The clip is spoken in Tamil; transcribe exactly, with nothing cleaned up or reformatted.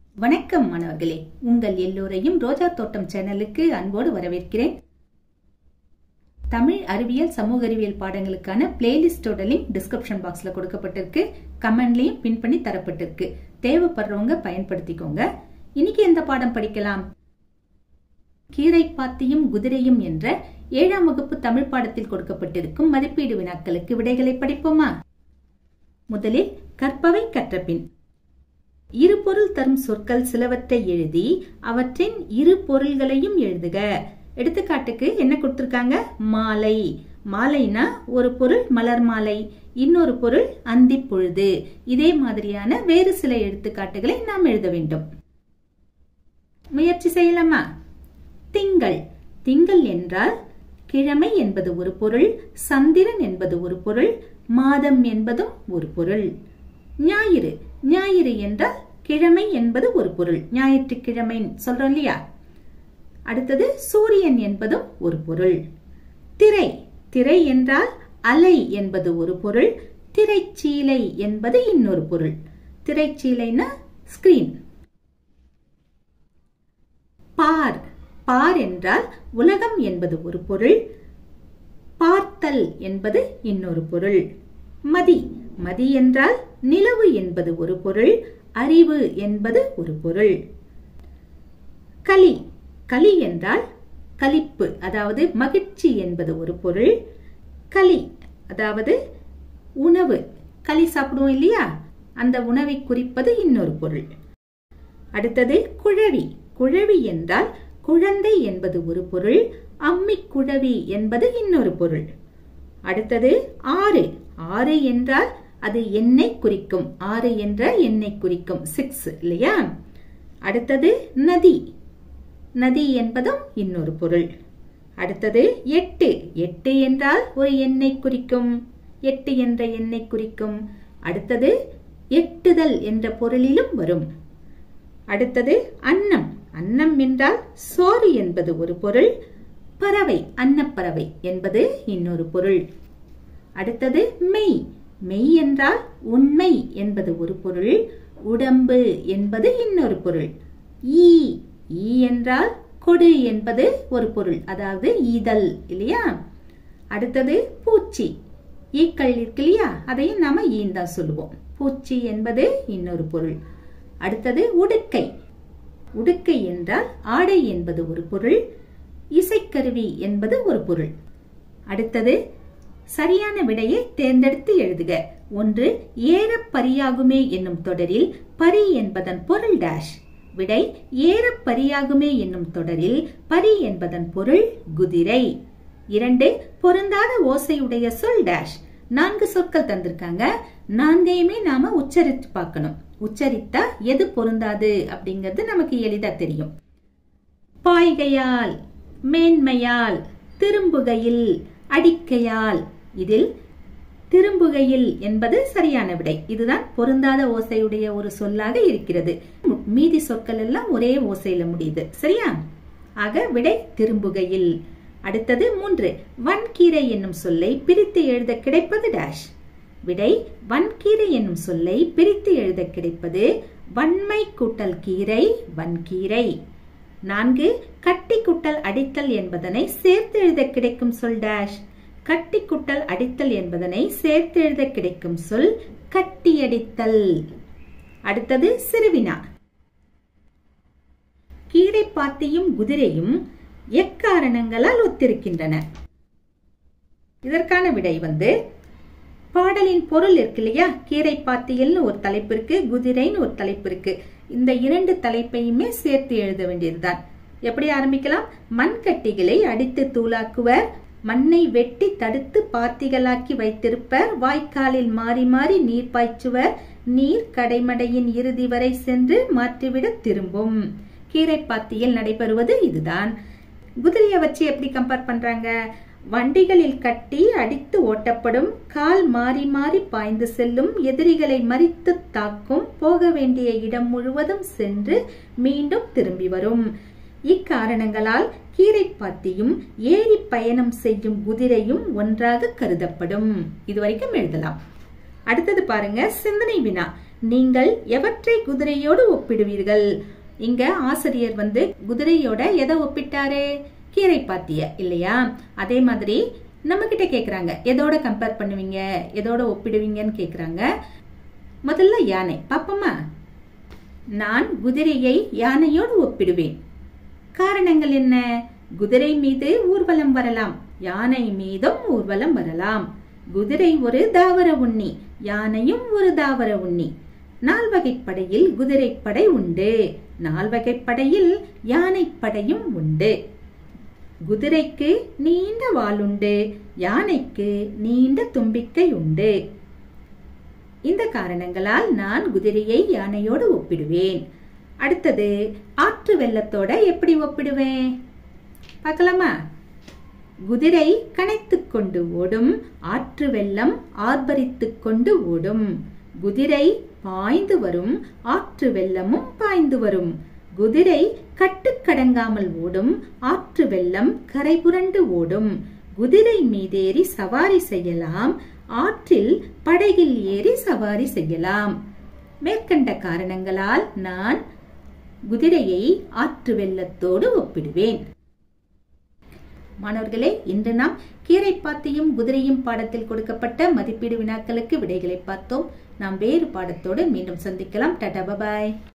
வணக்கம் மாணவர்களே, உங்கள் எல்லோரையும் ரோஜா தோட்டம் சேனலுக்கு அன்போடு வரவேற்கிறேன். தமிழ் அறிவியல் சமூக அறிவியல் பாடங்களுக்கான பிளேலிஸ்டோட லிங்க் டிஸ்கிரிப்ஷன் பாக்ஸ்ல கொடுக்கப்பட்டிருக்கு. கமெண்ட்லயும் பின் பண்ணி தரப்பட்டிருக்கு. தேவைப்படுறவங்க பயன்படுத்திக்கோங்க. இன்னைக்கு எந்த பாடம் படிக்கலாம்? கீரை பாத்தியும் குதிரையும் என்ற ஏழாம் வகுப்பு தமிழ் பாடத்தில் கொடுக்கப்பட்டிருக்கும் மதிப்பீடு வினாக்களுக்கு விடைகளை படிப்போமா? முதலில் கற்பவை கற்றபின். இரு பொருள் தரும் சொற்கள் சிலவற்றை எழுதி அவற்றின் இரு பொருள்களையும் எழுதுக. எடுத்துக்காட்டுக்கு என்ன கொடுத்திருக்காங்க? மாலை. மாலைனா ஒரு பொருள் மலர் மாலை, இன்னொரு பொருள் அந்தி பொழுது. இதே மாதிரியான வேறு சில எடுத்துக்காட்டுகளை நாம் எழுத வேண்டும். முயற்சி செய்யலாமா? திங்கள். திங்கள் என்றால் கிழமை என்பது ஒரு பொருள், சந்திரன் என்பது ஒரு பொருள், மாதம் என்பதும் ஒரு பொருள். ஞாயிறு. ஞாயிறு என்றால் கிழமை என்பது ஒரு பொருள், ஞாயிற்றுக்கிழமை சொல்றோம் இல்லையா? அடுத்தது சூரியன் என்பதும் ஒரு பொருள். திரை. திரை என்றால் அலை என்பது ஒரு பொருள், திரைச்சீலை என்பது இன்னொரு பொருள். திரைச்சீலைனா ஸ்கிரீன். பார். பார் என்றால் உலகம் என்பது ஒரு பொருள், பார்த்தல் என்பது இன்னொரு பொருள். மதி. மதி என்றால் நிலவு என்பது ஒரு பொருள், அறிவு என்பது ஒரு பொருள். களி. களி என்றால் களிப்பு, அதாவது மகிழ்ச்சி என்பது ஒரு பொருள். களி அதாவது உணவு, களி சாப்பிடுவோம் இல்லையா, அந்த உணவை குறிப்பது இன்னொரு பொருள். அடுத்தது குழவி. குழவி என்றால் குழந்தை என்பது ஒரு பொருள், அம்மி குழவி என்பது இன்னொரு பொருள். அடுத்தது ஆறு. ஆறு என்றால் அது எண்ணை குறிக்கும், ஆறு என்ற எண்ணை குறிக்கும், சிக்ஸ் இல்லையா? அடுத்தது நதி. நதி என்பதும் இன்னொரு பொருள். அடுத்தது எட்டு. எட்டு என்றால் ஒரு எண்ணை குறிக்கும், எட்டு என்ற எண்ணை குறிக்கும். அடுத்தது எட்டுதல் என்ற பொருளிலும் வரும். அடுத்தது அன்னம். அன்னம் என்றால் சோறு என்பது ஒரு பொருள், பறவை அன்னப்பறவை என்பது இன்னொரு பொருள். அடுத்தது மெய். மெய் என்றால் உண்மை என்பது ஒரு பொருள், உடம்பு என்பது இன்னொரு பொருள். ஈ. ஈ என்றால் கொடு என்பது ஒரு பொருள், அதாவது ஈதல் இல்லையா? அடுத்தது பூச்சி. ஈக்கள் இருக்கு இல்லையா, அதையும் நாம ஈன்னு தான் சொல்லுவோம். பூச்சி என்பது இன்னொரு பொருள். அடுத்தது உடுக்கை. உடுக்கை என்றால் ஆடை என்பது ஒரு பொருள், இசைக்கருவி என்பது ஒரு பொருள். அடுத்தது சரியான விடையை தேர்ந்தெடுத்து எழுதுக. ஒன்று, ஏற பரியாகுமே என்னும் தொடரில் பரி என்பதன் பொருள் டேஷ். விடை, ஏற பரியாகுமே என்னும் தொடரில் பரி என்பதன் பொருள் குதிரை. இரண்டு, பொருந்தாத ஓசையுடைய சொல் டேஷ். நான்கு சொற்கள் தந்திருக்காங்க, நான்கையுமே நாம உச்சரித்து பார்க்கணும். உச்சரித்தா எது பொருந்தாது அப்படிங்கிறது நமக்கு எளிதா தெரியும். பாய்கையால், மேன்மையால், திரும்புகையில், அடிக்கையால். இதில் திரும்புகையில் என்பது சரியான விடை. இதுதான் பொருந்தாத ஓசையுடைய ஒரு சொல்லாக இருக்கிறது. மீதி சொற்கள் எல்லாம் ஒரே ஓசையில முடியுது, சரியா? ஆக விடை திரும்புகையில். அடுத்தது மூன்று, வன்கீரை என்னும் சொல்லை பிரித்து எழுத கிடைப்பது டேஷ். விடை, வன்கீரை என்னும் சொல்லை பிரித்து எழுத கிடைப்பது வன்மை கூட்டல் கீரை, வன்கீரை. நான்கு, கட்டி குட்டல் அடித்தல் என்பதனை சேர்த்து எழுத கிடைக்கும் சொல் டேஷ். கட்டி குட்டல் அடித்தல் என்பதனை சேர்த்து எழுத கிடைக்கும் சொல் கட்டியடித்தல். அடுத்தது சிறுவினா. கீரை பாத்தியும் குதிரையும் எக்காரணங்களால் ஒத்திருக்கின்றன. இதற்கான விடை வந்து பாடலின் பொருள் இருக்கு இல்லையா, கீரை பாத்தியல்னு ஒரு தலைப்பு இருக்கு, குதிரைன்னு ஒரு தலைப்பு இருக்கு. இந்த இரண்டு தலைப்பையுமே சேர்த்து எழுத வேண்டியதுதான். எப்படி ஆரம்பிக்கலாம்? மண்கட்டிகளை அடித்து தூளாக்குவர், மண்ணை வெட்டி தடுத்து பாத்திகளாக்கி வைத்திருப்பர், வாய்க்காலில் மாறி மாறி நீர் பாய்ச்சுவர், நீர் கடைமடையின் இறுதி வரை சென்று மாற்றிவிட திரும்பும். கீரை பாத்தியில் நடைபெறுவது இதுதான். குதிரையை வச்சு எப்படி கம்பேர் பண்றாங்க? வண்டிகளில் கட்டி அடித்து ஓட்டப்படும், கால் மாறி மாறி பாய்ந்து செல்லும், எதிரிகளை மறித்து தாக்கும், போக வேண்டிய இடம் முழுவதும் சென்று மீண்டும் திரும்பி வரும். இக்காரணங்களால் கீரை பாத்தியும் ஏரி பயணம் செய்யும் குதிரையும் ஒன்றாக கருதப்படும். இதுவரைக்கும் எழுதலாம். அடுத்தது பாருங்க, சிந்தனை வினா. நீங்கள் எவற்றை குதிரையோடு ஒப்பிடுவீர்கள்? இங்க ஆசிரியர் வந்து குதிரையோட எதை ஒப்பிட்டாரு? கீரைப்பாத்திய இல்லையா? அதே மாதிரி நம்ம கிட்ட கேக்குறாங்க, எதோட கம்பேர் பண்ணுவீங்க, எதோட ஒப்பிடுவீங்கன்னு கேக்குறாங்க. முதல்ல யானை பாப்போமா? நான் குதிரையை யானையோடு ஒப்பிடுவேன். காரணங்கள் என்ன? குதிரை மீது ஊர்வலம் வரலாம், யானை மீதும் ஊர்வலம் வரலாம். குதிரை ஒரு தாவர உண்ணி, யானையும் ஒரு தாவர உண்ணி. நால்வகைப்படையில் குதிரைப்படை உண்டு, நால்வகைப்படையில் யானைப்படையும் உண்டு. குதிரைக்கு நீண்ட வாளுண்டு, யானைக்கு நீண்ட தும்பிக்கை உண்டு. இந்த காரணங்களால் நான் குதிரையை யானையோடு ஒப்பிடுவேன். அடுத்தது, ஆற்று வெள்ளத்தோட எப்படி ஒப்பிடுவேன் பார்க்கலாமா? குதிரை கனைத்துக் கொண்டு ஓடும், ஆற்று வெள்ளம் ஆர்ப்பரித்துக் கொண்டு ஓடும். குதிரை பாய்ந்து வரும், ஆற்று வெள்ளமும் பாய்ந்து வரும். குதிரை கட்டுக்கடங்காமல் ஓடும், ஆற்று வெள்ளம் கரை புரண்டு ஓடும். குதிரை மீதேறி சவாரி செய்யலாம், ஆற்றில் படகில் ஏறி சவாரி செய்யலாம். மேற்கண்ட காரணங்களால் நான் குதிரையை ஆற்று வெள்ளத்தோடு ஒப்பிடுவேன். மாணவர்களே, இன்று நாம் கீரைப்பாத்தியும் குதிரையும் பாடத்தில் கொடுக்கப்பட்ட மதிப்பீடு வினாக்களுக்கு விடைகளை பார்த்தோம். நாம் வேறு பாடத்தோடு மீண்டும் சந்திக்கலாம். டாடா, பாய்.